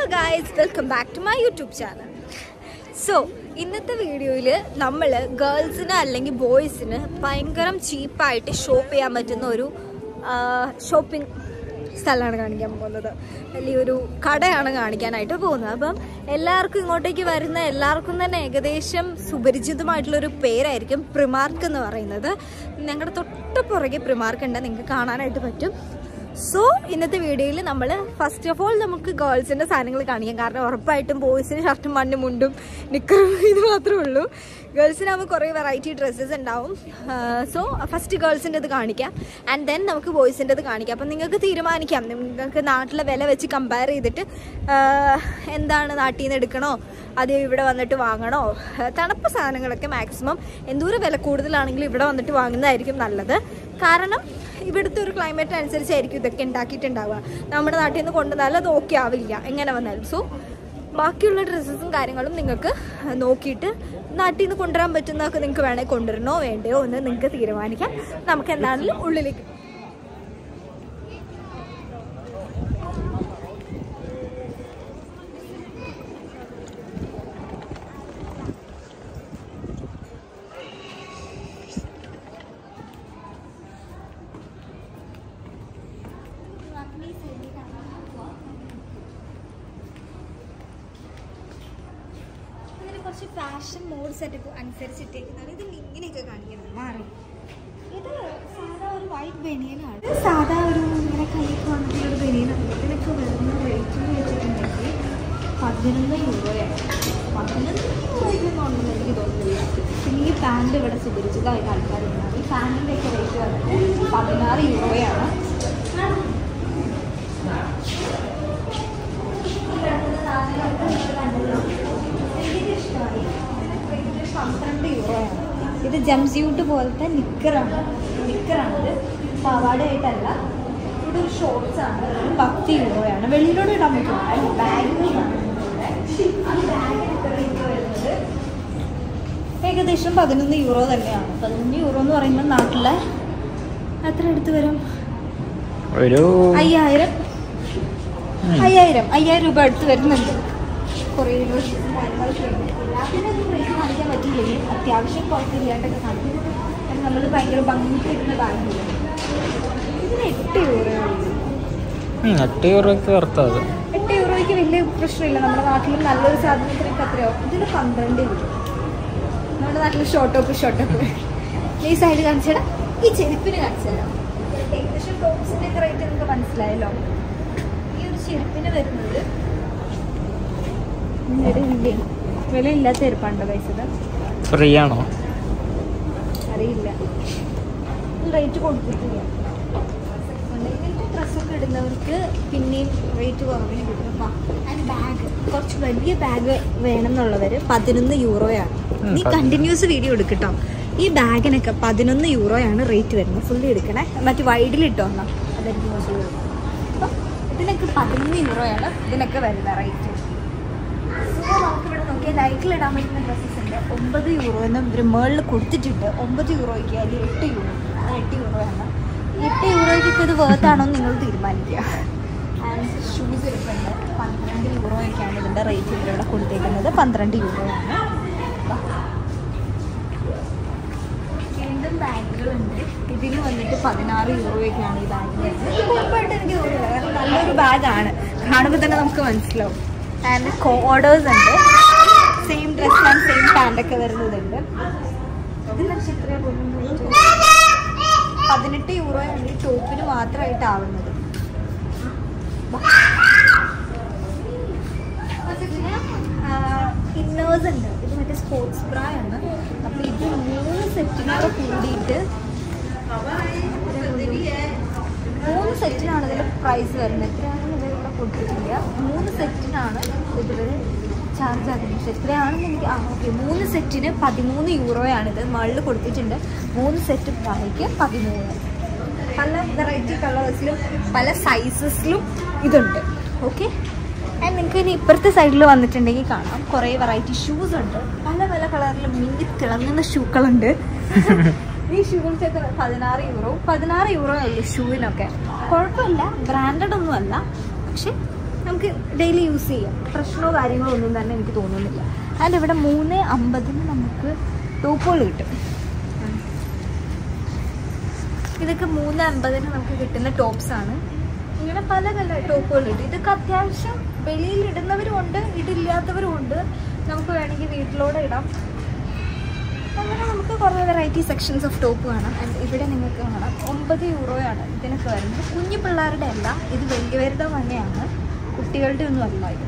guys, welcome back to my YouTube channel. So, ഇന്നത്തെ വീഡിയോയിൽ നമ്മൾ ഗേൾസിന് അല്ലെങ്കിൽ ബോയ്സിന് ഭയങ്കര ചീപ്പായിട്ട് ഷോപ്പ് ചെയ്യാൻ പറ്റുന്ന ഒരു ഷോപ്പിംഗ് സ്ഥലമാണ് കാണിക്കാൻ പോകുന്നത്. വലിയൊരു കടയാണ് കാണിക്കാനായിട്ട് പോകുന്നത്. അപ്പം എല്ലാവർക്കും ഇങ്ങോട്ടേക്ക് വരുന്ന എല്ലാവർക്കും തന്നെ ഏകദേശം സുപരിചിതമായിട്ടുള്ളൊരു പേരായിരിക്കും പ്രിമാർക്ക് എന്ന് പറയുന്നത്. ഞങ്ങളുടെ തൊട്ട് പുറകെ പ്രിമാർക്ക് ഉണ്ട്, നിങ്ങൾക്ക് കാണാനായിട്ട് പറ്റും. സോ ഇന്നത്തെ വീഡിയോയിൽ നമ്മൾ ഫസ്റ്റ് ഓഫ് ഓൾ നമുക്ക് ഗേൾസിൻ്റെ സാധനങ്ങൾ കാണിക്കാം. കാരണം ഉറപ്പായിട്ടും ബോയ്സിന് ഷർട്ടും മണ്ണും മുണ്ടും നിക്കറും ഇത് മാത്രമേ ഉള്ളൂ. ഗേൾസിനാകുമ്പോൾ കുറേ വെറൈറ്റി ഡ്രസ്സസ് ഉണ്ടാവും. സോ ഫസ്റ്റ് ഗേൾസിൻ്റെ ഇത് കാണിക്കാം, ആൻഡ് ദെൻ നമുക്ക് ബോയ്സിൻ്റെ ഇത് കാണിക്കാം. അപ്പം നിങ്ങൾക്ക് തീരുമാനിക്കാം, നിങ്ങൾക്ക് നാട്ടിലെ വില വെച്ച് കമ്പയർ ചെയ്തിട്ട് എന്താണ് നാട്ടിൽ നിന്ന് എടുക്കണോ അത് ഇവിടെ വന്നിട്ട് വാങ്ങണോ. തണുപ്പ് സാധനങ്ങളൊക്കെ മാക്സിമം എന്തോരം വില കൂടുതലാണെങ്കിലും ഇവിടെ വന്നിട്ട് വാങ്ങുന്നതായിരിക്കും നല്ലത്. കാരണം ഇവിടുത്തെ ഒരു ക്ലൈമറ്റ് അനുസരിച്ചായിരിക്കും ഇതൊക്കെ ഉണ്ടാക്കിയിട്ടുണ്ടാവുക. നമ്മുടെ നാട്ടിൽ നിന്ന് കൊണ്ടുവന്നാലും അത് ഓക്കെ ആവില്ല എങ്ങനെ വന്നാലും. സോ ബാക്കിയുള്ള ഡ്രസ്സസും കാര്യങ്ങളും നിങ്ങൾക്ക് നോക്കിയിട്ട് നാട്ടിൽ നിന്ന് കൊണ്ടുവരാൻ പറ്റുന്നതൊക്കെ നിങ്ങൾക്ക് വേണമെങ്കിൽ കൊണ്ടുവരണോ വേണ്ടയോ എന്ന് നിങ്ങൾക്ക് തീരുമാനിക്കാം. നമുക്ക് എന്താണെങ്കിലും ഉള്ളിലേക്ക് കുറച്ച് ഫാഷൻ മോഡ് സെറ്റപ്പ് അനുസരിച്ചിട്ടേക്കുന്നത്. ഇത് ഇങ്ങനെയൊക്കെ കാണിക്കുന്നത് മാറി. ഇത് സാധാ ഒരു വൈറ്റ് ബനിയനാണ്. സാധാ ഒരു ഇങ്ങനെ കൈക്ക് വന്നിട്ടുള്ളൊരു ബനിയനാണ്. ഇതിനൊക്കെ വരുന്ന റേറ്റ് വെച്ചിട്ടുണ്ടെങ്കിൽ 11 രൂപയാണ്. 11 രൂപയ്ക്കൊന്നും എനിക്ക് തോന്നുന്നില്ല. പിന്നെ ഈ പാൻറ് ഇവിടെ സുപരിചിതമായിട്ട് ആൾക്കാരുണ്ടാകും. ഈ പാൻറ്റിൻ്റെയൊക്കെ റേറ്റ് വന്നിട്ട് 16 രൂപയാണ്. ഇത് ജംസ്യൂട്ട് പോലത്തെ നിക്കറാണിത്. പാവാടയായിട്ടല്ല, ഇവിടെ ഒരു ഷോർട്സ് ആണ്. 10 രൂപയാണ്. വെളിയിലൂടെ ഇടാൻ പറ്റും. ബാഗിലാണ് വരുന്നത്. ഏകദേശം 11 യൂറോ തന്നെയാണ്. 11 യൂറോ എന്ന് പറയുമ്പോൾ നാട്ടിലെ എത്ര അടുത്ത് വരും? 5000 രൂപ അടുത്ത് വരുന്നുണ്ട്. കുറേ എല്ലാത്തിനും റേറ്റ് കാണിക്കാൻ പറ്റില്ലെങ്കിൽ അത്യാവശ്യം കുഴപ്പമില്ലാണ്ടൊക്കെ കാണിക്കും. നമ്മൾ ഭയങ്കര ഭംഗിക്ക് വരുന്ന ബാഗില്ല. ഇതിന് 8 യൂറോയ്ക്ക് വർത്താണ്. 8 യൂറോയ്ക്ക് വലിയ പ്രശ്നമില്ല. നമ്മുടെ നാട്ടിലും നല്ലൊരു സാധനത്തിനൊക്കെ അത്രയോ. ഇതിന് 12 രൂപ. നമ്മുടെ നാട്ടിൽ ഷോട്ടോപ്പ് ഈ സൈഡ് കാണിച്ചാൽ ഈ ചെരുപ്പിന് കാണിച്ചാൽ ഏകദേശം ടോപ്സിൻ്റെ ഒക്കെ റേറ്റ് നിങ്ങൾക്ക് മനസ്സിലായല്ലോ. ഈ ഒരു ചെരുപ്പിന് വരുന്നത് വിലയില്ലാത്ത ചെരുപ്പാണോ കഴിച്ചത്? ഫ്രീ ആണോ അറിയില്ല, റേറ്റ് കൊടുത്തിട്ടില്ല. ഇങ്ങനത്തെ ഡ്രസ്സൊക്കെ ഇടുന്നവർക്ക് പിന്നെയും റേറ്റ് കുറവിന് കിട്ടും. ആൻഡ് ബാഗ്, കുറച്ച് വലിയ ബാഗ് വേണമെന്നുള്ളവർ 11 യൂറോയാണ്. നീ കണ്ടിന്യൂസ് വീഡിയോ എടുക്കട്ടോ. ഈ ബാഗിനൊക്കെ 11 യൂറോയാണ് റേറ്റ് വരുന്നത്. ഫുള്ളി എടുക്കണേ, മറ്റു വൈഡിലിട്ടോ എന്നാൽ അതായിരിക്കും കുറച്ച് വരും. അപ്പം ഇതിനൊക്കെ 11 യൂറോയാണ് ഇതിനൊക്കെ വരുന്ന റേറ്റ്. നമുക്കിവിടെ നോക്കിയാൽ ലൈറ്റിലിടാൻ പറ്റുന്ന ഡ്രസ്സസ് ഉണ്ട്. 9 യൂറോ എന്ന് ഇവർ മേളിൽ കൊടുത്തിട്ടുണ്ട്. 9 യൂറോയ്ക്ക് അല്ലെങ്കിൽ 8 യൂറോ. 8 യൂറോയാണ്. 8 യൂറോയ്ക്കൊക്കെ ഇത് വേർത്താണോ എന്ന് നിങ്ങൾ തീരുമാനിക്കുക. ആൻഡ് ഷൂസ് എടുക്കുന്നുണ്ട്. 12 യൂറോയൊക്കെയാണ് ഇതിൻ്റെ റേറ്റ് ഇവരിവിടെ കൊടുത്തേക്കുന്നത്. 12 യൂറോയാണ്. വീണ്ടും ബാഗുകളുണ്ട്. ഇതിന് വന്നിട്ട് 16 യൂറോയൊക്കെയാണ് ഈ ബാഗ് വരുന്നത്. ഇത് ഉറപ്പായിട്ട് എനിക്ക് തോന്നുന്നില്ല, കാരണം നല്ലൊരു ബാഗാണ്. കാണുമ്പോൾ തന്നെ നമുക്ക് മനസ്സിലാവും. ആൻഡ് കോഡേഴ്സ് ഉണ്ട്. സെയിം ഡ്രസ് ആൻഡ് സെയിം പാൻറ്റൊക്കെ വരുന്നതുണ്ട്. ഇതിനൊക്കെ എത്രയാണ് പോകുന്നത്? 18 യൂറോയാണ് ഈ ടോപ്പിന് മാത്രമായിട്ട് ആവുന്നത്. ഇന്നേഴ്സ് ഉണ്ട്. ഇത് മറ്റേ സ്പോർട്സ് ബ്രാ ആണ്. അപ്പോൾ ഇത് 3 സെറ്റിനോട് കൂടിയിട്ട് 3 സെറ്റിനാണ് ഇതിൽ പ്രൈസ് വരുന്നത്. എത്രയാണെന്ന് ഇവരിവിടെ കൊടുത്തിട്ടില്ല. 3 സെറ്റിനാണ് ഇതിൽ ചാർജ് ആകുന്നത്. എത്രയാണെന്ന് എനിക്ക് ഓക്കെ 3 സെറ്റിന് 13 യൂറോയാണിത്. മുകളിൽ കൊടുത്തിട്ടുണ്ട്. 3 സെറ്റ് പ്രായക്ക് 13. പല വെറൈറ്റി കളേഴ്സിലും പല സൈസസിലും ഇതുണ്ട്. ഓക്കെ, ആൻഡ് നിങ്ങൾക്ക് ഇനി ഇപ്പുറത്തെ സൈഡിൽ വന്നിട്ടുണ്ടെങ്കിൽ കാണാം കുറേ വെറൈറ്റി ഷൂസ് ഉണ്ട്. പല പല കളറിലും മിന്നി തിളങ്ങുന്ന ഷൂക്കളുണ്ട്. ഈ ഷൂകൾക്കൊക്കെ 16 യൂറോ. 16 യൂറോ അല്ലേ ഷൂവിനൊക്കെ. കുഴപ്പമില്ല, ബ്രാൻഡഡ് ഒന്നും അല്ല, പക്ഷെ നമുക്ക് ഡെയിലി യൂസ് ചെയ്യാം. പ്രശ്നമോ കാര്യങ്ങളോ ഒന്നും തന്നെ എനിക്ക് തോന്നുന്നില്ല. അതിൻ്റെ ഇവിടെ 3.50 നമുക്ക് ടോപ്പുകൾ കിട്ടും. ഇതൊക്കെ 3.50 നമുക്ക് കിട്ടുന്ന ടോപ്സാണ്. ഇങ്ങനെ പല പല ടോപ്പുകൾ കിട്ടും. ഇതൊക്കെ അത്യാവശ്യം വെളിയിൽ ഇടുന്നവരും ഉണ്ട്, ഇതില്ലാത്തവരും ഉണ്ട്. നമുക്ക് വേണമെങ്കിൽ വീട്ടിലോടെ ഇടാം. അങ്ങനെ നമുക്ക് കുറേ വെറൈറ്റി സെക്ഷൻസ് ഓഫ് ടോപ്പ് കാണാം. ആൻഡ് ഇവിടെ നിങ്ങൾക്ക് കാണാം 9 യൂറോയാണ് ഇതിനൊക്കെ വരുന്നത്. കുഞ്ഞു പിള്ളേരുടെ അല്ല, ഇത് വലിയവരുടെ തന്നെയാണ്, കുട്ടികളുടെ ഒന്നും അല്ല ഇത്.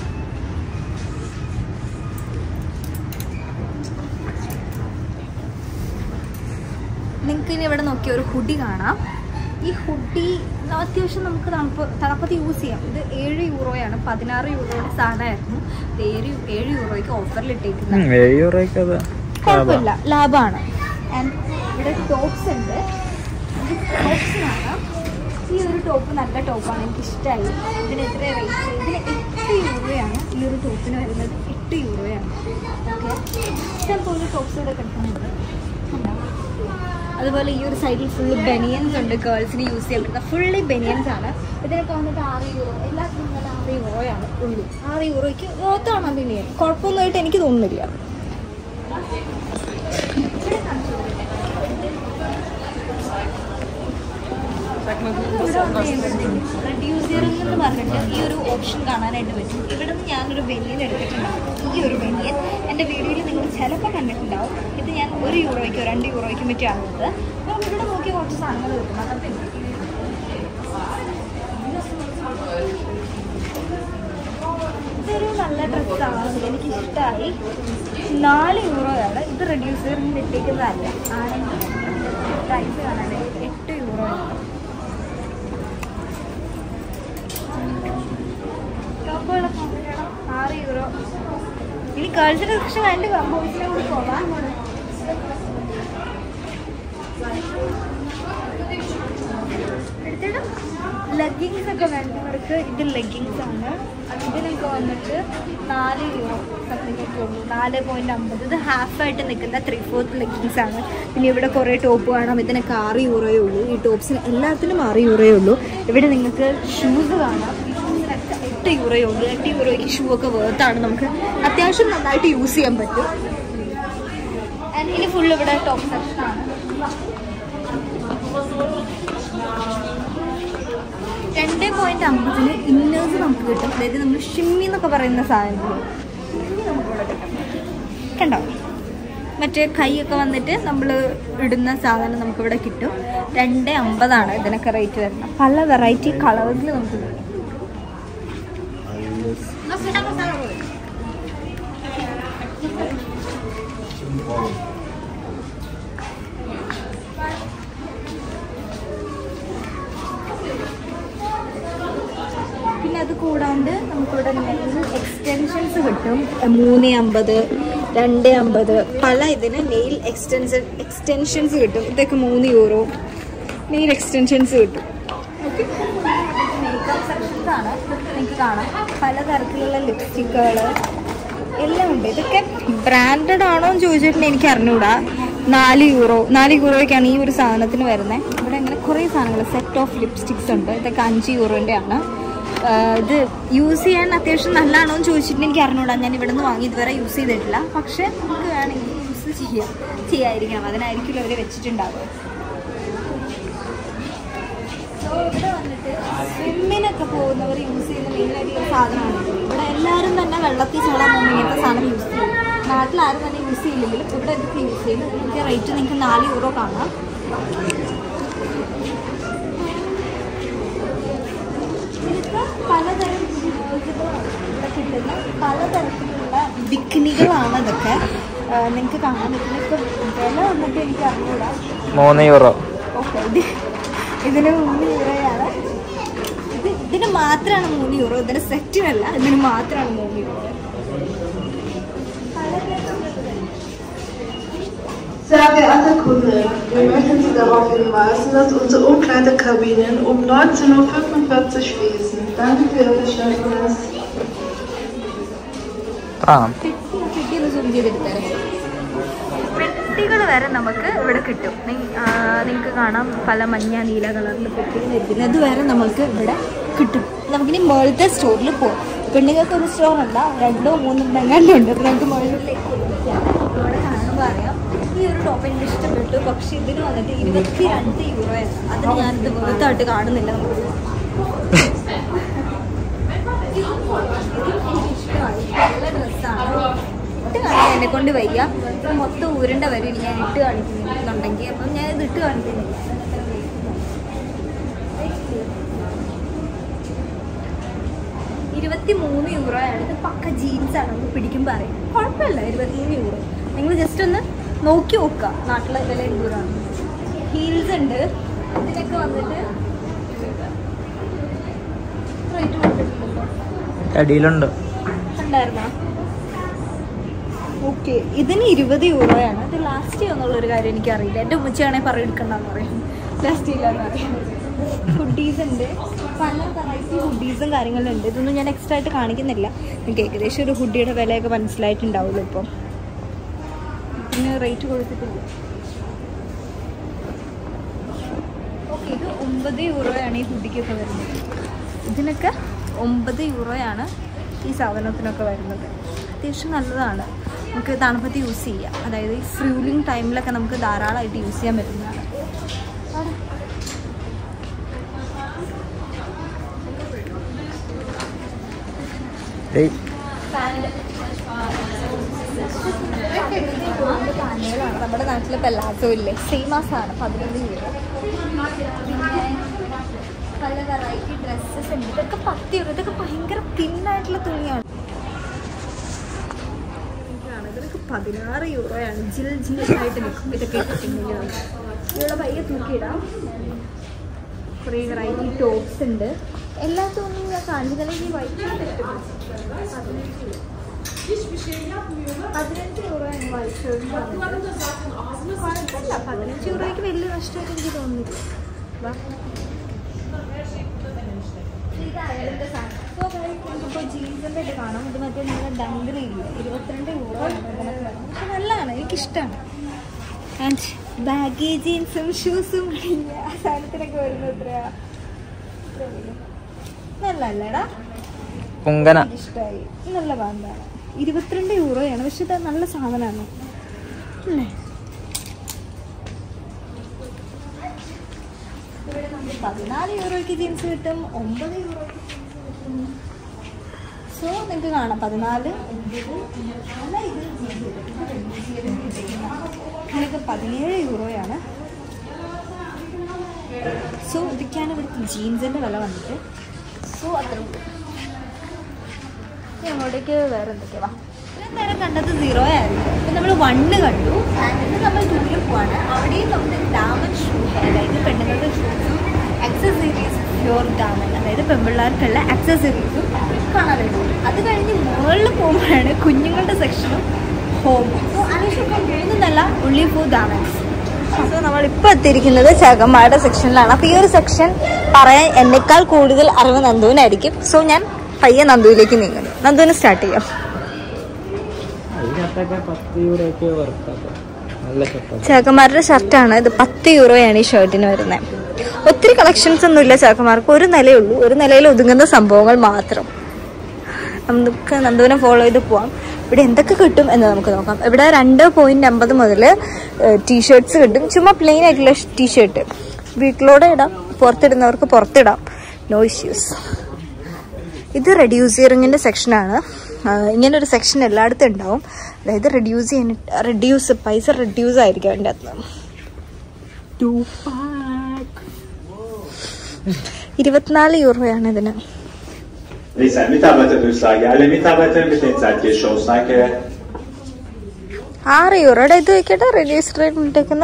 നിങ്ങൾക്ക് ഇനി ഇവിടെ നോക്കിയ ഒരു ഹുഡി കാണാം. ഈ ഹുഡി അത്യാവശ്യം നമുക്ക് തണുപ്പത്ത് യൂസ് ചെയ്യാം. ഇത് 7 യൂറോയാണ്. 16 യൂറോയുടെ സാധനമായിരുന്നു. 7 യൂറോയ്ക്ക് ഓഫറിൽ ഇട്ടേക്കുന്നത്. കുഴപ്പമില്ല, ലാഭമാണ്. ആൻഡ് ഇവിടെ ടോപ്സ് ഉണ്ട്. ടോപ്സ് കാണാം. ഈ ഒരു ടോപ്പ് നല്ല ടോപ്പാണ്, എനിക്കിഷ്ടമായി. ഇതിന് എത്ര റേറ്റ്? ഇതിന് 8 യൂറോയാണ് ഈ ഒരു ടോപ്പിന് വരുന്നത്. 8 യൂറോയാണ്. ഓക്കെ, ഇഷ്ടംപോലെ ടോപ്സ് ഇവിടെ കിട്ടുന്നുണ്ട്. അതുപോലെ ഈ ഒരു സൈഡിൽ ഫുള്ള് ബനിയൻസ് ഉണ്ട്. ഗേൾസിന് യൂസ് ചെയ്യാൻ പറ്റുന്ന ഫുള്ളി ബനിയൻസ് ആണ്. ഇതിനൊക്കെ വന്നിട്ട് 6 യൂറോ. എല്ലാത്തിനും വന്നിട്ട് 6 യൂറോയാണ് ഉള്ളൂ. 6 യൂറോയ്ക്ക് ഓത്താണ് ബനിയൻ. കുഴപ്പമൊന്നുമായിട്ട് എനിക്ക് തോന്നുന്നില്ല. റെഡ്യൂസറിംഗ് എന്ന് പറഞ്ഞിട്ട് ഈ ഒരു ഓപ്ഷൻ കാണാനായിട്ട് പറ്റും. ഇവിടെ നിന്ന് ഞാനൊരു ബനിയൻ എടുത്തിട്ടുണ്ടാവും. ഈ ഒരു ബനിയൻ എൻ്റെ വീഡിയോയിൽ നിങ്ങൾ ചിലപ്പോൾ കണ്ടിട്ടുണ്ടാവും. ഇത് ഞാൻ 1 യൂറോയ്ക്കോ 2 യൂറോയ്ക്കും പറ്റിയാണ് ഇത്. അപ്പം ഇവിടെ നോക്കി കുറച്ച് സാധനങ്ങൾ കിട്ടും. അതൊക്കെ ഇതൊരു നല്ല ഡ്രസ്സാണ്, എനിക്കിഷ്ടമായി. 4 യൂറോയാണ്. ഇത് റെഡ്യൂസറിംഗ് ഇട്ടേക്കുന്നതല്ല. ആണെങ്കിൽ പ്രൈസ് കാണാനായിട്ട് 8 യൂറോയാണ്. ടോപ്പുകളൊക്കെ 6 യൂറോ. ഇനി ഗേൾസിന്റെ സെക്ഷൻ വേണ്ടി ബോയ്സിനെ കൂടി പോകാം. എടുത്തിട്ട് ലെഗിങ്സ് ഒക്കെ വേണ്ടവർക്ക് ഇത് ലെഗിങ്സ് ആണ്. ഇതിനൊക്കെ വന്നിട്ട് 4 യൂറോ സംതിങ്ങൊക്കെ ഉള്ളൂ. 4.50. ഇത് ഹാഫായിട്ട് നിൽക്കുന്ന 3/4 ലെഗിങ്സ് ആണ്. പിന്നെ ഇവിടെ കുറേ ടോപ്പ് കാണാം. ഇതിനൊക്കെ 6 യൂറോയേ ഉള്ളൂ. ഈ ടോപ്സിന് എല്ലാത്തിനും 6 യൂറോയേ ഉള്ളൂ. ഇവിടെ നിങ്ങൾക്ക് ഷൂസ് കാണാം. ഈ ഷൂസിനൊക്കെ 8 യൂറോയേ ഉള്ളൂ. 8 യൂറോയ്ക്ക് ഷൂ ഒക്കെ വേർത്താണ്. നമുക്ക് അത്യാവശ്യം നന്നായിട്ട് യൂസ് ചെയ്യാൻ പറ്റും. ആൻഡ് ഇനി ഫുള്ള് ഇവിടെ ടോപ്പ് സെക്ഷനാണ്. 2.50 ഇന്നേഴ്സ് നമുക്ക് കിട്ടും. അതായത് നമ്മൾ ഷിമ്മി എന്നൊക്കെ പറയുന്ന സാധനങ്ങൾ നമുക്കിവിടെ കിട്ടും. കണ്ടോ, മറ്റേ കൈയൊക്കെ വന്നിട്ട് നമ്മൾ ഇടുന്ന സാധനം നമുക്കിവിടെ കിട്ടും. 2.50 ഇതിനൊക്കെ റേറ്റ് വരുന്നത്. പല വെറൈറ്റി കളേഴ്സിൽ നമുക്ക് കിട്ടും. പിന്നെ അത് കൂടാണ്ട് നമുക്കിവിടെ നെയിൽ എക്സ്റ്റൻഷൻസ് കിട്ടും. 3.50, 2.50 പല ഇതിന് നെയിൽ എക്സ്റ്റൻഷൻസ് കിട്ടും. ഇതൊക്കെ 3 യൂറോ നെയിൽ എക്സ്റ്റൻഷൻസ് കിട്ടും. ഓക്കെ, മേക്കപ്പ് സെക്ഷൻസ് ആണ്. ഇതൊക്കെ നിങ്ങൾക്ക് കാണാം. പലതരത്തിലുള്ള ലിപ്സ്റ്റിക്കുകൾ എല്ലാം ഉണ്ട്. ഇതൊക്കെ ബ്രാൻഡഡ് ആണോ എന്ന് ചോദിച്ചിട്ടുണ്ടെങ്കിൽ എനിക്ക് അറിഞ്ഞൂടാ. 4 യൂറോയ്ക്കാണ് ഈ ഒരു സാധനത്തിന് വരുന്നത്. ഇവിടെ അങ്ങനെ കുറേ സാധനങ്ങൾ സെറ്റ് ഓഫ് ലിപ്സ്റ്റിക്സ് ഉണ്ട്. ഇതൊക്കെ 5 യൂറോൻ്റെ ആണ്. ഇത് യൂസ് ചെയ്യാൻ അത്യാവശ്യം നല്ലതാണോ എന്ന് ചോദിച്ചിട്ടുണ്ടെങ്കിൽ എനിക്ക് അറിഞ്ഞൂടാ. ഞാൻ ഇവിടെ നിന്ന് വാങ്ങി ഇതുവരെ യൂസ് ചെയ്തിട്ടില്ല. പക്ഷേ നമുക്ക് വേണമെങ്കിൽ യൂസ് ചെയ്യാതിരിക്കണം. അതിനായിരിക്കും അവർ വെച്ചിട്ടുണ്ടാവുക. സോ ഇവിടെ വന്നിട്ട് സ്വിമ്മിനൊക്കെ പോകുന്നവർ യൂസ് ചെയ്യുന്ന മെയിനായിട്ടുള്ള സാധനമാണ്. ഇവിടെ എല്ലാവരും തന്നെ വെള്ളത്തിൽ ചാടാൻ പോകുമ്പോൾ ഇങ്ങനത്തെ സാധനം യൂസ് ചെയ്യും. നാട്ടിലാരും തന്നെ യൂസ് ചെയ്യില്ലെങ്കിലും ഇവിടെ ഇതൊക്കെ യൂസ് ചെയ്യും. ഇതിൻ്റെ റേറ്റ് നിങ്ങൾക്ക് 4 യൂറോ കാണാം. പലതരം ഇവിടെ കിട്ടുന്ന പലതരത്തിലുള്ള ബിക്കിനികളാണ് ഇതൊക്കെ. നിങ്ങൾക്ക് കാണാൻ പറ്റുന്ന ഇപ്പം വില വന്നിട്ട് എനിക്ക് അറിഞ്ഞൂടാ. 3 യൂറോ. ഓക്കെ, ഇതിന് 3 യൂറോയാണ്. ഇതിന് മാത്രമാണ് 3 യൂറോ. ഇതിന് സെറ്റിനല്ല, ഇതിന് മാത്രമാണ് 3 euro. Sehr geehrte Kunden, wir möchten Sie darauf hinweisen, dass unsere Umkleidekabinen um 19:45 Uhr schließen. Danke für Ihr Verständnis. പെട്ടികൾ വരെ നമുക്ക് ഇവിടെ കിട്ടും. നിങ്ങൾക്ക് കാണാം പല മഞ്ഞ നീല കളറിൽ പെട്ടികൾ ഇരിക്കുന്നത്. അത് വരെ നമുക്ക് ഇവിടെ കിട്ടും. നമുക്കിനി മേളത്തെ സ്റ്റോറിൽ പോകാം. പെണ്ണുങ്ങൾക്ക് ഒരു സ്റ്റോറല്ല, 2 3 എങ്ങാണ്ടുണ്ട്. അപ്പോൾ നമുക്ക് മേളിലേക്ക് അവിടെ കാണുമ്പോൾ അറിയാം. ഈ ഒരു ടോപ്പ് എനിക്ക് ഇഷ്ടപ്പെട്ടു, പക്ഷെ ഇതിന് വന്നിട്ട് 22 യൂറോയാണ്. അതിന് ഞാനിത് വേർത്തായിട്ട് കാണുന്നില്ല. നമുക്ക് എനിക്കിഷ്ടമായി, നല്ല ഡ്രസ്സാണ്. ഇട്ട് കാണിക്കാൻ എന്നെ കൊണ്ട് വയ്യ, മൊത്തം ഊരണ്ട വരും ഇനി ഞാൻ ഇട്ട് കാണിക്കുന്നുണ്ടെങ്കിൽ. അപ്പം ഞാൻ ഇത് ഇട്ട് കാണിക്കുന്നില്ല. 23 യൂറോയാണ്. ഇത് പക്ക ജീൻസാണ്, നമുക്ക് പിടിക്കുമ്പോൾ അറിയാം. കുഴപ്പമില്ല 23 യൂറോ. നിങ്ങൾ ജസ്റ്റ് ഒന്ന് നോക്കി നോക്കുക നാട്ടിലെ വില എന്തൂരാണ്. ഹീൽസ് ഉണ്ട്, ഇതിനൊക്കെ വന്നിട്ട് റേറ്റ് അടിയിലുണ്ട് ഉണ്ടായിരുന്നോ? ഓക്കെ, ഇതിന് 20 യൂറോയാണ്. ഇത് ലാസ്റ്റ് ചെയ്യുന്നുള്ളൊരു കാര്യം എനിക്കറിയില്ല. എൻ്റെ ഉമ്മച്ചാണെങ്കിൽ പറയെടുക്കണ്ടെന്ന് പറയും, ലാസ്റ്റ് ചെയ്യില്ലെന്ന് അറിയാം. ഹുഡീസ് ഉണ്ട്, പല വെറൈറ്റി ഹുഡീസും കാര്യങ്ങളുണ്ട്. ഇതൊന്നും ഞാൻ എക്സ്ട്രാ ആയിട്ട് കാണിക്കുന്നില്ല. എനിക്ക് ഏകദേശം ഒരു ഹുഡിയുടെ വിലയൊക്കെ മനസ്സിലായിട്ടുണ്ടാവുള്ളൂ. ഇപ്പം ഇതിന് റേറ്റ് കൊടുത്തിട്ടില്ല. ഓക്കെ, ഇത് 9 യൂറോയാണ് ഈ ഹുഡിക്കൊക്കെ വരുന്നത്. ഇതിനൊക്കെ 9 യൂറോയാണ് ഈ സാധനത്തിനൊക്കെ വരുന്നത്. അത്യാവശ്യം നല്ലതാണ്, നമുക്ക് തണുപ്പത്ത് യൂസ് ചെയ്യാം. അതായത് ഈ ഫ്യൂലിംഗ് ടൈമിലൊക്കെ നമുക്ക് ധാരാളമായിട്ട് യൂസ് ചെയ്യാൻ പറ്റുന്നതാണ്. പാനുകളാണ് നമ്മുടെ നാട്ടിലെ പെല്ലാസോ ഇല്ലേ, സെയിം മാസമാണ് 15 യൂറോ. പിന്നെ പല വെറൈറ്റി ഡ്രസ്സസ് ഉണ്ട്. ഇതൊക്കെ 10 യൂറോ. ഇതൊക്കെ ഭയങ്കര തിന്നായിട്ടുള്ള തുണിയാണ്. ഇതൊക്കെ 16 യൂറോയാണ്. ജിൽ ജില്ലായിട്ട് നിൽക്കും ഇതൊക്കെ ഇട്ടിട്ടുണ്ടെങ്കിൽ. ഇവിടെ പയ്യെ തൂക്കിയിടാം. കുറേ വെറൈറ്റി ടോപ്സ് ഉണ്ട്. എല്ലാത്തൊന്നും ഞാൻ കാണിച്ചില്ല. ഈ വൈറ്റ് ഷർട്ട് ഇഷ്ടപ്പെട്ടു. 15 യൂറോയാണ് വൈറ്റ് ഷർട്ട്. കുഴപ്പമില്ല, 15 യൂറോയ്ക്ക് വലിയ നഷ്ടമായിട്ട് എനിക്ക് തോന്നുന്നില്ല. ഇപ്പോൾ ജീൻസിൻ്റെ ഇത് കാണാം. ഇത് മറ്റേ നമ്മുടെ ഡംഗ്രി ഇല്ല, 22 യൂറോ ആണ്. പക്ഷെ നല്ലതാണ്, എനിക്കിഷ്ടമാണ്. ആൻഡ് ബാഗി ജീൻസും ഷൂസും ആ സാധനത്തിനൊക്കെ വരുന്നത് എത്രയാ? നല്ലല്ലേടാ, ഇഷ്ടമായി. നല്ല ബാന്താണ്. 22 യൂറോയാണ്. പക്ഷെ ഇത് നല്ല സാധനമാണ് അല്ലേ? ഇവിടെ നമുക്ക് 14 യൂറോയ്ക്ക് ജീൻസ് കിട്ടും, 9 യൂറോയ്ക്ക് ജീൻസ് കിട്ടും. സോ നിങ്ങൾക്ക് കാണാം 14, 9 ഇതിനൊക്കെ 17 യൂറോയാണ്. സോ ഇതൊക്കെയാണ് ഇവിടുത്തെ ജീൻസിൻ്റെ വില വന്നിട്ട്. സോ അത്ര അങ്ങോട്ടേക്ക് വേറെ എന്തൊക്കെയാ? ഇത്രയും നേരം കണ്ടത് 0 ആയിരുന്നു. ഇപ്പം നമ്മൾ 1 കണ്ടു. എന്നിട്ട് നമ്മൾ 2 പോവാണ്. അവിടെയും നമുക്ക് ഡാമൻ ഷൂ, അതായത് പെണ്ണുങ്ങളുടെ ഷൂസും ആക്സസറീസ്, പ്യോർ ഡാമൻ, അതായത് പെൺപിള്ളേർക്കുള്ള ആക്സസറീസും കാണാൻ പറ്റും. അത് കഴിഞ്ഞ് മുകളിൽ പോകുമ്പോഴാണ് കുഞ്ഞുങ്ങളുടെ സെക്ഷനും ഹോം. സോ അനീഷൊക്കെ 3 ഉള്ളി പൂ ഡാമൻസ്. സോ നമ്മളിപ്പോൾ എത്തിയിരിക്കുന്നത് ചകന്മാരുടെ സെക്ഷനിലാണ്. അപ്പോൾ ഈ ഒരു സെക്ഷൻ പറയാൻ എന്നെക്കാൾ കൂടുതൽ അറിവ് നന്ദുവിനായിരിക്കും. സോ ഞാൻ പയ്യെ നന്ദുവിലേക്ക് നീങ്ങുന്നു. നന്ദുവിന് സ്റ്റാർട്ട് ചെയ്യാം. ചാക്കന്മാരുടെ ഷർട്ടാണ് ഇത്. 10 യൂറോയാണ് ഈ ഷർട്ടിന് വരുന്നത്. ഒത്തിരി കളക്ഷൻസ് ഒന്നുമില്ല ചാക്കന്മാർക്ക്. ഒരു നിലയുള്ളൂ, ഒരു നിലയിൽ ഒതുങ്ങുന്ന സംഭവങ്ങൾ മാത്രം. നമുക്ക് നന്ദുവിനെ ഫോളോ ചെയ്ത് പോവാം. ഇവിടെ എന്തൊക്കെ കിട്ടും എന്ന് നമുക്ക് നോക്കാം. ഇവിടെ 2.50 മുതൽ ടീഷർട്ട്സ് കിട്ടും. ചുമ്മാ പ്ലെയിൻ ആയിട്ടുള്ള ടീഷർട്ട് വീട്ടിലൂടെ ഇടാം, പുറത്തിടുന്നവർക്ക് പുറത്തിടാം, നോ ഇഷ്യൂസ്. ഇത് റെഡ്യൂസിയറിങ്ങിൻ്റെ സെക്ഷനാണ്. ഇങ്ങനൊരു സെക്ഷൻ എല്ലായിടത്തും ഉണ്ടാവും. അതായത് റെഡ്യൂസ് പൈസ റെഡ്യൂസ് ആയിരിക്കും അതിൻ്റെ അകത്ത്. 24 യൂറോയാണ് ഇതിന്. Lisa, Mitarbeiterdurchsage. Alle Mitarbeiter bitte in Zeitgeschoss. Danke. 6 യൂറോയുടെ ഇത് വയ്ക്കട്ടെ. Register ഇട്ടേക്കുന്ന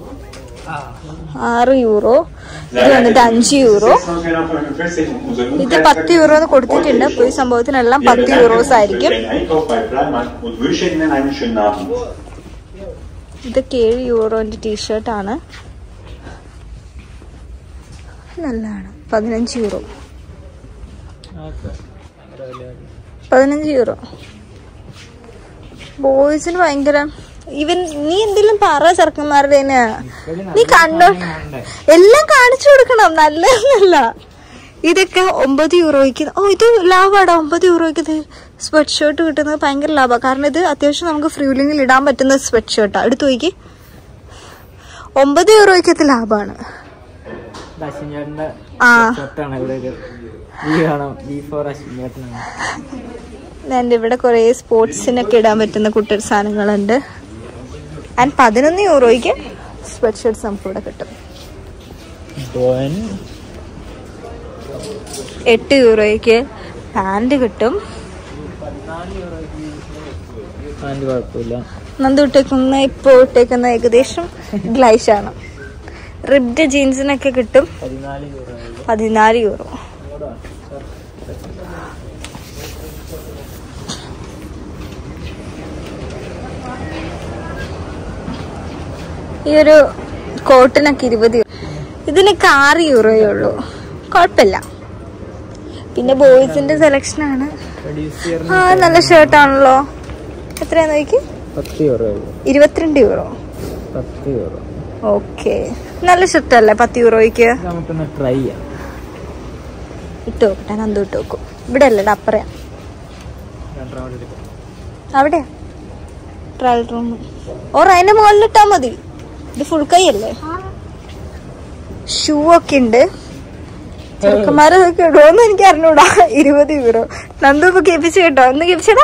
6 euro. ഇത് വന്നിട്ട് 5 യൂറോ. ഇത് 10 യൂറോ എന്ന് കൊടുത്തിട്ടുണ്ട്. അപ്പോൾ ഈ സംഭവത്തിനെല്ലാം 10 യൂറോസ് ആയിരിക്കും. ഇതൊക്കെ 7 യൂറോന്റെ ടീഷർട്ടാണ്. നല്ലതാണ്. 15 യൂറോ. 15 യൂറോ. ബോയ്സിന് ഭയങ്കര. ഈവൻ നീ എന്തെങ്കിലും പറ ചെറുക്കന്മാരുടെ നീ കണ്ടോ, എല്ലാം കാണിച്ചു കൊടുക്കണം. നല്ലതെന്നല്ല, ഇതൊക്കെ 9 യൂറോയ്ക്ക്. ഇത് ലാഭമാണ്. 9 യൂറോയ്ക്ക് ഇത് സ്വെറ്റ് ഷർട്ട് കിട്ടുന്നത് ഭയങ്കര ലാഭമാണ്. കാരണം ഇത് അത്യാവശ്യം നമുക്ക് ഫ്രീലിങ്ങിൽ ഇടാൻ പറ്റുന്ന സ്വെറ്റ് ഷർട്ടാണ്. എടുത്തു നോക്കി, 9 യൂറോയ്ക്ക് ഇത് ലാഭമാണ്. ഇവിടെ കുറെ സ്പോർട്സിനൊക്കെ ഇടാൻ പറ്റുന്ന കുട്ടിയുടെ സാധനങ്ങളുണ്ട്. ആൻഡ് 11 യൂറോയ്ക്ക് സ്വെറ്റ് ഷർട്ട്സ് നമുക്ക് ഇവിടെ കിട്ടും. 8 യൂറോയ്ക്ക് പാന്റ് കിട്ടും. നന്ദു ഇട്ടേക്കുന്ന ഇപ്പോൾ ഇട്ടേക്കുന്ന ഏകദേശം ഗ്ലൈഷാണ്. റിബ്ഡ് ജീൻസിനൊക്കെ കിട്ടും 14 യൂറോ. ഈ ഒരു കോട്ടിനൊക്കെ 20 യൂറോ. ഇതിനൊക്കെ 6 യൂറോയേ ഉള്ളൂ. കുഴപ്പമില്ല. പിന്നെ ബോയ്സിന്റെ സെലക്ഷൻ ആണ്. നല്ല ഷർട്ടാണല്ലോ. എത്രയാന്ന് നോക്കി? 22 യൂറോ. ഓക്കെ, നല്ല ഷർട്ട് അല്ലേ 10 യൂറോയ്ക്ക്? ഇട്ട് നോക്കട്ടെ. നന്ദു ഇട്ട് നോക്കും. ഇവിടെ അല്ലടാ, അപ്പറയാ. അവിടെ ട്രയൽ റൂം. അതിന്റെ മുകളിൽ ഇട്ടാ മതി. ഇത് ഫുൾ കൈ അല്ലേ? ഷൂ ഒക്കെ ഉണ്ട്. ചെറുക്കന്മാരൊക്കെ ഇടുമോന്ന് എനിക്ക് അറിഞ്ഞൂടാ. 20 യൂറോ. നന്ദു ഇപ്പൊ കേൾപ്പിച്ച് കേട്ടോ. ഒന്ന് കേൾപ്പിച്ചടാ.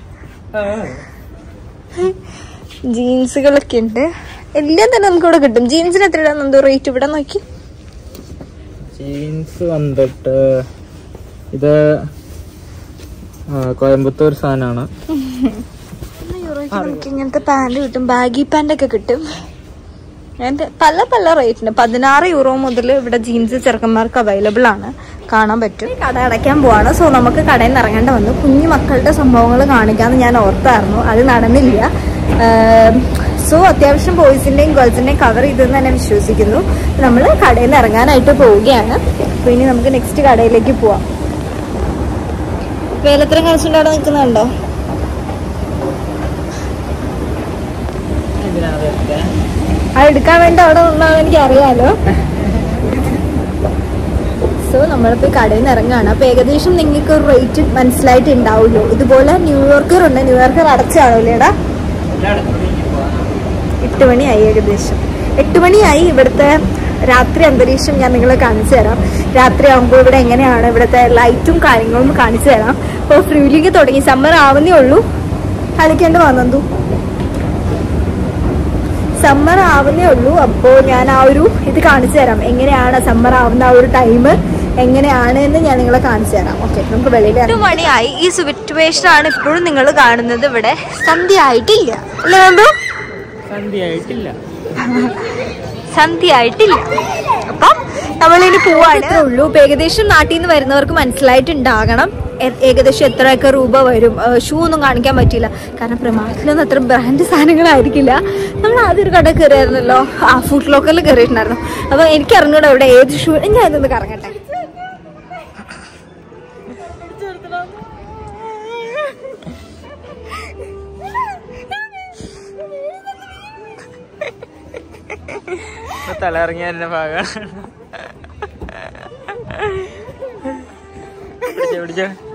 ജീൻസുകളൊക്കെ ഉണ്ട്. എല്ലാം തന്നെ നമുക്ക് ഇവിടെ കിട്ടും. ജീൻസിന് എത്ര ഇടാൻ നന്ദു റേറ്റ്? ഇവിടെ നോക്കി. ജീൻസ് വന്നിട്ട് ഇത് കോയമ്പത്തൂർ സാധനമാണ്. നമുക്ക് ഇങ്ങനത്തെ പാന്റ് കിട്ടും. ബാഗി പാന്റ് ഒക്കെ കിട്ടും. പല പല റേറ്റിന് 16 യൂറോ മുതൽ ഇവിടെ ജീൻസ് ചെറുക്കന്മാർക്ക് അവൈലബിൾ ആണ്. കാണാൻ പറ്റും. കട അടയ്ക്കാൻ പോവാണ്. സോ നമുക്ക് കടയിൽ നിന്ന് ഇറങ്ങേണ്ട വന്നു. കുഞ്ഞു മക്കളുടെ സംഭവങ്ങൾ കാണിക്കാമെന്ന് ഞാൻ ഓർത്തായിരുന്നു. അത് നടന്നില്ല. സോ അത്യാവശ്യം ബോയ്സിന്റെയും ഗേൾസിന്റെയും കവർ ചെയ്തെന്ന് തന്നെ വിശ്വസിക്കുന്നു. നമ്മൾ കടയിൽ നിന്ന് ഇറങ്ങാനായിട്ട് പോവുകയാണ്. അപ്പൊ ഇനി നമുക്ക് നെക്സ്റ്റ് കടയിലേക്ക് പോവാം. വേലത്തരം കഴിച്ചിട്ട് അവിടെ നിൽക്കുന്നുണ്ടോ? അത് എടുക്കാൻ വേണ്ടി അവിടെ നിന്നാണെന്ന് എനിക്ക് അറിയാലോ. സോ നമ്മളിപ്പോ കടയിൽ നിന്ന് ഇറങ്ങുകയാണ്. അപ്പൊ ഏകദേശം നിങ്ങൾക്ക് ഒരു റേറ്റ് മനസ്സിലായിട്ടുണ്ടാവുമല്ലോ. ഇതുപോലെ ന്യൂയോർക്കർ ഉണ്ട്. ന്യൂയോർക്കർ അടച്ചാണോ ഇല്ലേടാ? 8 മണിയായി. ഏകദേശം 8 മണിയായി. ഇവിടുത്തെ രാത്രി അന്തരീക്ഷം ഞാൻ നിങ്ങളെ കാണിച്ചു തരാം. രാത്രി ആകുമ്പോൾ ഇവിടെ എങ്ങനെയാണ് ഇവിടുത്തെ ലൈറ്റും കാര്യങ്ങളും കാണിച്ചു തരാം. അപ്പോൾ ഫ്രീലിംഗ് തുടങ്ങി. സമ്മർ ആവുന്നേ ഉള്ളൂ. കളിക്കേണ്ടി വന്നു. സമ്മർ ആവുന്നേ ഉള്ളൂ. അപ്പോൾ ഞാൻ ആ ഒരു ഇത് കാണിച്ചു തരാം. എങ്ങനെയാണ് സമ്മർ ആവുന്ന ആ ഒരു ടൈം എങ്ങനെയാണ് എന്ന് ഞാൻ നിങ്ങളെ കാണിച്ചു തരാം. ഓക്കെ, നമുക്ക് വെളിയിൽ 8 മണിയായി. ഈ സിറ്റുവേഷൻ ആണ് ഇപ്പോഴും നിങ്ങൾ കാണുന്നത്. ഇവിടെ സന്ധ്യ ആയിട്ടില്ല അല്ലേ നന്ദു? സന്ധ്യ ആയിട്ടില്ല. അപ്പം നമ്മളിനി പോവാണ് ഉള്ളൂ. ഇപ്പൊ ഏകദേശം നാട്ടിൽ നിന്ന് വരുന്നവർക്ക് മനസ്സിലായിട്ടുണ്ടാകണം ഏകദേശം എത്രയൊക്കെ രൂപ വരും. ഷൂ ഒന്നും കാണിക്കാൻ പറ്റില്ല. കാരണം പ്രമാണത്തിലൊന്നും അത്ര ബ്രാൻഡ് സാധനങ്ങളായിരിക്കില്ല. നമ്മൾ ആദ്യം ഒരു കട കയറിയായിരുന്നല്ലോ. ആ ഫുഡ് ലോക്കറിൽ കയറിയിട്ടുണ്ടായിരുന്നു. അപ്പൊ എനിക്ക് അറിഞ്ഞൂടെ ഇവിടെ ഏത് ഷൂ. ഞാൻ ഇതൊന്ന് കറങ്ങട്ടെ. തലയിറങ്ങിയ എന്റെ ഭാഗമാണ്. പിടിച്ചോ